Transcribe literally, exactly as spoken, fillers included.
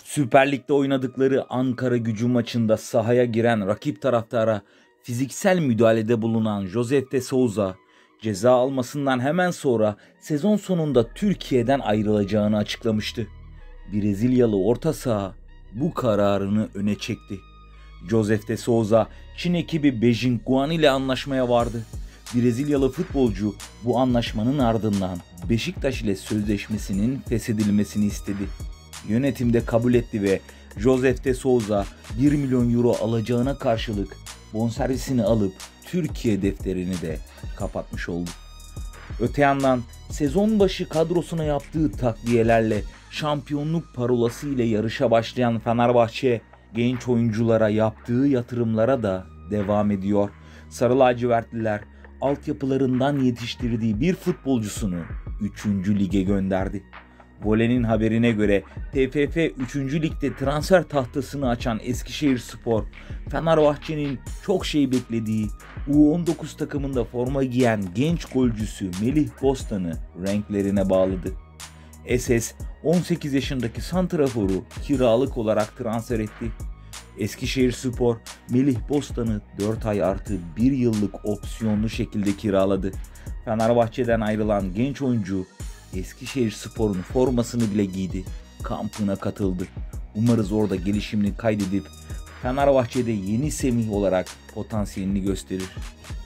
Süper Lig'de oynadıkları Ankaragücü maçında sahaya giren rakip taraftara fiziksel müdahalede bulunan Josef de Souza, ceza almasından hemen sonra sezon sonunda Türkiye'den ayrılacağını açıklamıştı. Brezilyalı orta saha bu kararını öne çekti. Josef de Souza, Çin ekibi Beijing Guan ile anlaşmaya vardı. Brezilyalı futbolcu bu anlaşmanın ardından Beşiktaş ile sözleşmesinin feshedilmesini istedi. Yönetim de kabul etti ve Josef de Souza bir milyon euro alacağına karşılık bonservisini alıp Türkiye defterini de kapatmış oldu. Öte yandan sezon başı kadrosuna yaptığı takviyelerle şampiyonluk parolası ile yarışa başlayan Fenerbahçe, genç oyunculara yaptığı yatırımlara da devam ediyor. Sarı lacivertliler altyapılarından yetiştirdiği bir futbolcusunu üçüncü lige gönderdi. Vole'nin haberine göre T F F üçüncü ligde transfer tahtasını açan Eskişehirspor, Fenerbahçe'nin çok şey beklediği U on dokuz takımında forma giyen genç golcüsü Melih Bostan'ı renklerine bağladı. S S on sekiz yaşındaki santraforu kiralık olarak transfer etti. Eskişehirspor, Melih Bostan'ı dört ay artı bir yıllık opsiyonlu şekilde kiraladı. Fenerbahçe'den ayrılan genç oyuncu Eskişehirspor'un formasını bile giydi. Kampına katıldı. Umarız orada gelişimini kaydedip Fenerbahçe'de yeni Semih olarak potansiyelini gösterir.